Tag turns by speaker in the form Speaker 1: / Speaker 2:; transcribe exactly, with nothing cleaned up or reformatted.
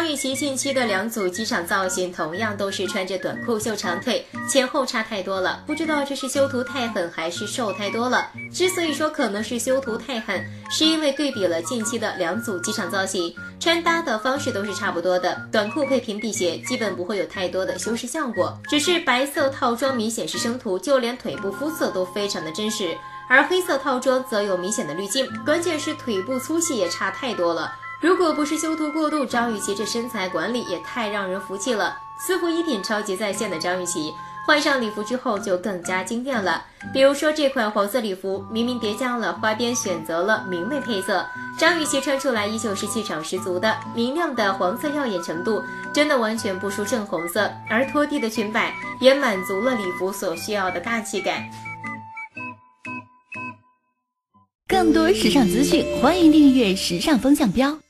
Speaker 1: 张雨绮近期的两组机场造型同样都是穿着短裤秀长腿，前后差太多了，不知道这是修图太狠还是瘦太多了。之所以说可能是修图太狠，是因为对比了近期的两组机场造型，穿搭的方式都是差不多的，短裤配平底鞋基本不会有太多的修饰效果，只是白色套装明显是生图，就连腿部肤色都非常的真实，而黑色套装则有明显的滤镜，关键是腿部粗细也差太多了。如果不是修图过度，张雨绮这身材管理也太让人服气了。私服衣品超级在线的张雨绮，换上礼服之后就更加惊艳了。比如说这款黄色礼服，明明叠加了花边，选择了明媚配色，张雨绮穿出来依旧是气场十足的，明亮的黄色耀眼程度真的完全不输正红色，而拖地的裙摆也满足了礼服所需要的大气感。
Speaker 2: 更多时尚资讯，欢迎订阅时尚风向标。